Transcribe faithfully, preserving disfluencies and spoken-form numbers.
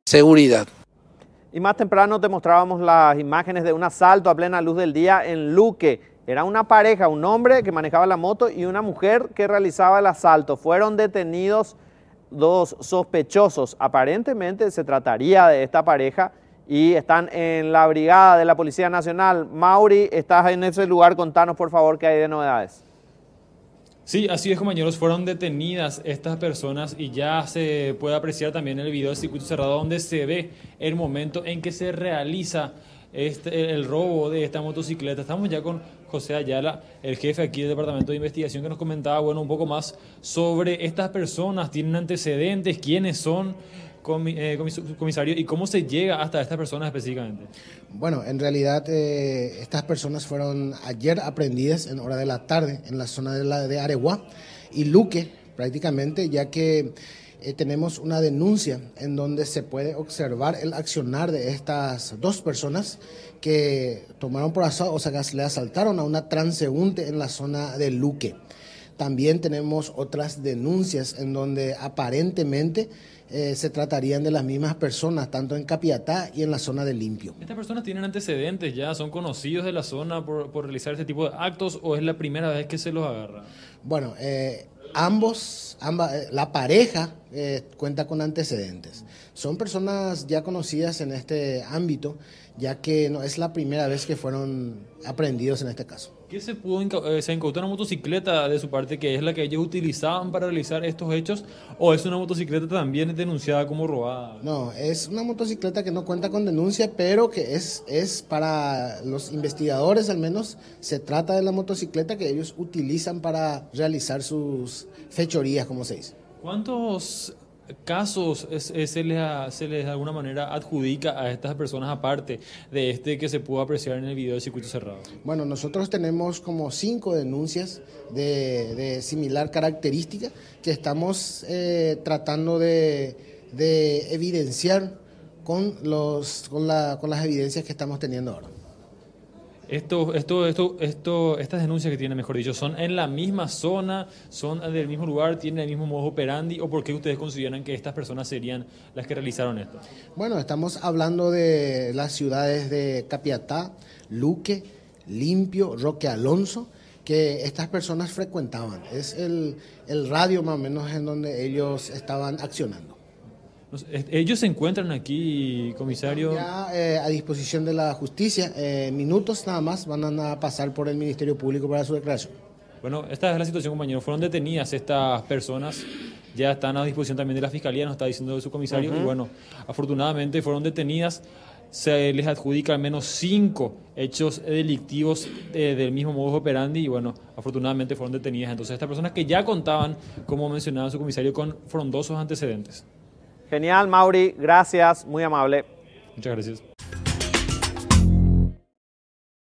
seguridad. Y más temprano te mostrábamos las imágenes de un asalto a plena luz del día en Luque. Era una pareja, un hombre que manejaba la moto y una mujer que realizaba el asalto. Fueron detenidos dos sospechosos. Aparentemente se trataría de esta pareja y están en la brigada de la Policía Nacional. Mauri, estás en ese lugar, contanos por favor qué hay de novedades. Sí, así es, compañeros, fueron detenidas estas personas y ya se puede apreciar también en el video de circuito cerrado donde se ve el momento en que se realiza este, el robo de esta motocicleta. Estamos ya con José Ayala, el jefe aquí del Departamento de Investigación, que nos comentaba, bueno, un poco más sobre estas personas, tienen antecedentes, quiénes son, comi eh, comis comisario, y cómo se llega hasta estas personas específicamente. Bueno, en realidad eh, estas personas fueron ayer aprehendidas en hora de la tarde en la zona de, la, de Areguá y Luque prácticamente, ya que eh, tenemos una denuncia en donde se puede observar el accionar de estas dos personas que tomaron por asalto, o sea, que le asaltaron a una transeúnte en la zona de Luque. También tenemos otras denuncias en donde aparentemente eh, se tratarían de las mismas personas, tanto en Capiatá y en la zona de Limpio. ¿Estas personas tienen antecedentes ya? ¿Son conocidos de la zona por, por realizar este tipo de actos o es la primera vez que se los agarra? Bueno, eh, ambos, ambas, la pareja eh, cuenta con antecedentes. Son personas ya conocidas en este ámbito, ya que no es la primera vez que fueron aprehendidos en este caso. ¿Qué se pudo inca se incautó una motocicleta de su parte que es la que ellos utilizaban para realizar estos hechos o es una motocicleta también denunciada como robada? No, es una motocicleta que no cuenta con denuncia, pero que es, es para los investigadores al menos, se trata de la motocicleta que ellos utilizan para realizar sus fechorías, como se dice. ¿Cuántos casos es, es, se, les, se les de alguna manera adjudica a estas personas aparte de este que se pudo apreciar en el video de circuito cerrado? Bueno, nosotros tenemos como cinco denuncias de, de similar característica que estamos eh, tratando de, de evidenciar con, los, con, la, con las evidencias que estamos teniendo ahora. Esto, esto, esto, esto, estas denuncias que tienen, mejor dicho, ¿son en la misma zona, son del mismo lugar, tienen el mismo modus operandi o por qué ustedes consideran que estas personas serían las que realizaron esto? Bueno, estamos hablando de las ciudades de Capiatá, Luque, Limpio, Roque Alonso, que estas personas frecuentaban. Es el, el radio más o menos en donde ellos estaban accionando. Ellos se encuentran aquí, comisario. Ya eh, a disposición de la justicia, eh, minutos nada más van a pasar por el Ministerio Público para su declaración. Bueno, esta es la situación, compañero. Fueron detenidas estas personas, ya están a disposición también de la Fiscalía, nos está diciendo su comisario, uh-huh. Y bueno, afortunadamente fueron detenidas, se les adjudica al menos cinco hechos delictivos eh, del mismo modus operandi y bueno, afortunadamente fueron detenidas. Entonces estas personas que ya contaban, como mencionaba su comisario, con frondosos antecedentes. Genial, Mauri, gracias, muy amable. Muchas gracias.